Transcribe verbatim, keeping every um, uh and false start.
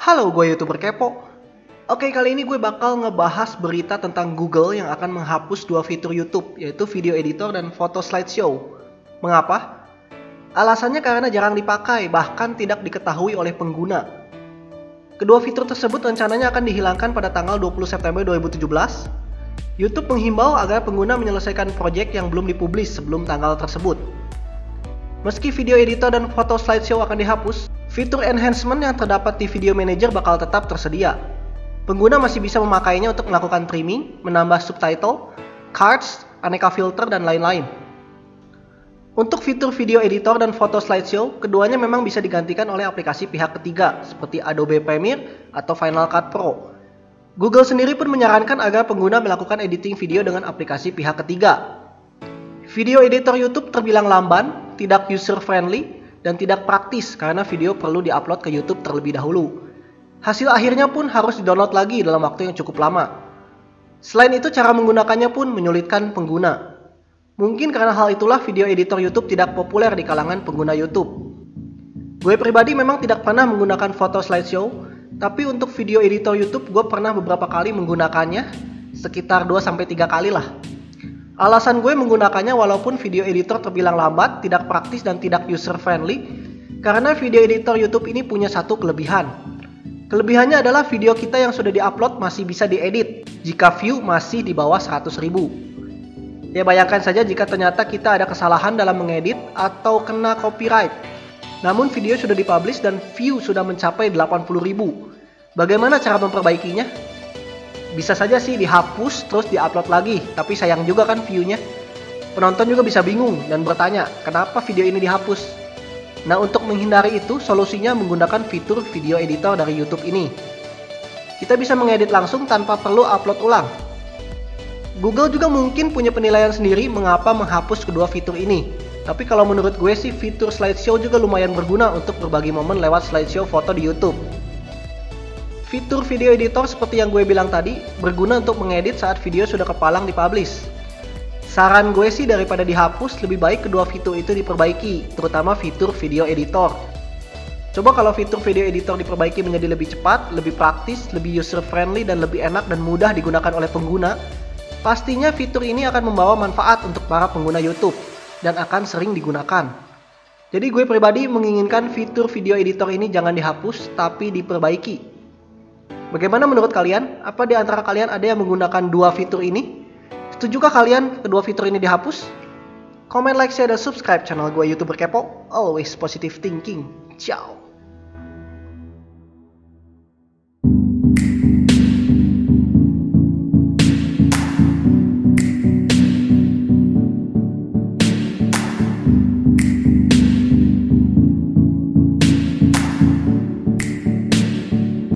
Halo, gue YouTuber Kepo. Oke, kali ini gue bakal ngebahas berita tentang Google yang akan menghapus dua fitur YouTube, yaitu video editor dan foto slideshow. Mengapa? Alasannya karena jarang dipakai, bahkan tidak diketahui oleh pengguna. Kedua fitur tersebut rencananya akan dihilangkan pada tanggal dua puluh September dua ribu tujuh belas. YouTube menghimbau agar pengguna menyelesaikan proyek yang belum dipublis sebelum tanggal tersebut. Meski video editor dan foto slideshow akan dihapus, fitur enhancement yang terdapat di Video Manager bakal tetap tersedia. Pengguna masih bisa memakainya untuk melakukan trimming, menambah subtitle, cards, aneka filter, dan lain-lain. Untuk fitur video editor dan foto slideshow, keduanya memang bisa digantikan oleh aplikasi pihak ketiga seperti Adobe Premiere atau Final Cut Pro. Google sendiri pun menyarankan agar pengguna melakukan editing video dengan aplikasi pihak ketiga. Video editor YouTube terbilang lamban, tidak user-friendly, dan tidak praktis karena video perlu diupload ke YouTube terlebih dahulu. Hasil akhirnya pun harus didownload lagi dalam waktu yang cukup lama. Selain itu, cara menggunakannya pun menyulitkan pengguna. Mungkin karena hal itulah video editor YouTube tidak populer di kalangan pengguna YouTube. Gue pribadi memang tidak pernah menggunakan foto slideshow, tapi untuk video editor YouTube gue pernah beberapa kali menggunakannya, sekitar dua sampai tiga kali lah. Alasan gue menggunakannya walaupun video editor terbilang lambat, tidak praktis, dan tidak user-friendly, karena video editor YouTube ini punya satu kelebihan. Kelebihannya adalah video kita yang sudah diupload masih bisa diedit jika view masih di bawah seratus ribu. Ya, bayangkan saja jika ternyata kita ada kesalahan dalam mengedit atau kena copyright. Namun video sudah dipublish dan view sudah mencapai delapan puluh ribu. Bagaimana cara memperbaikinya? Bisa saja sih dihapus terus diupload lagi, tapi sayang juga kan view-nya. Penonton juga bisa bingung dan bertanya, kenapa video ini dihapus? Nah, untuk menghindari itu, solusinya menggunakan fitur video editor dari YouTube ini. Kita bisa mengedit langsung tanpa perlu upload ulang. Google juga mungkin punya penilaian sendiri mengapa menghapus kedua fitur ini. Tapi kalau menurut gue sih, fitur slideshow juga lumayan berguna untuk berbagi momen lewat slideshow foto di YouTube. Fitur video editor seperti yang gue bilang tadi berguna untuk mengedit saat video sudah kepalang dipublish. Saran gue sih daripada dihapus, lebih baik kedua fitur itu diperbaiki, terutama fitur video editor. Coba kalau fitur video editor diperbaiki menjadi lebih cepat, lebih praktis, lebih user friendly, dan lebih enak dan mudah digunakan oleh pengguna, pastinya fitur ini akan membawa manfaat untuk para pengguna YouTube dan akan sering digunakan. Jadi gue pribadi menginginkan fitur video editor ini jangan dihapus, tapi diperbaiki. Bagaimana menurut kalian? Apa di antara kalian ada yang menggunakan dua fitur ini? Setujukah kalian kedua fitur ini dihapus? Comment, like, share, dan subscribe channel gue YouTuber Kepo. Always positive thinking. Ciao.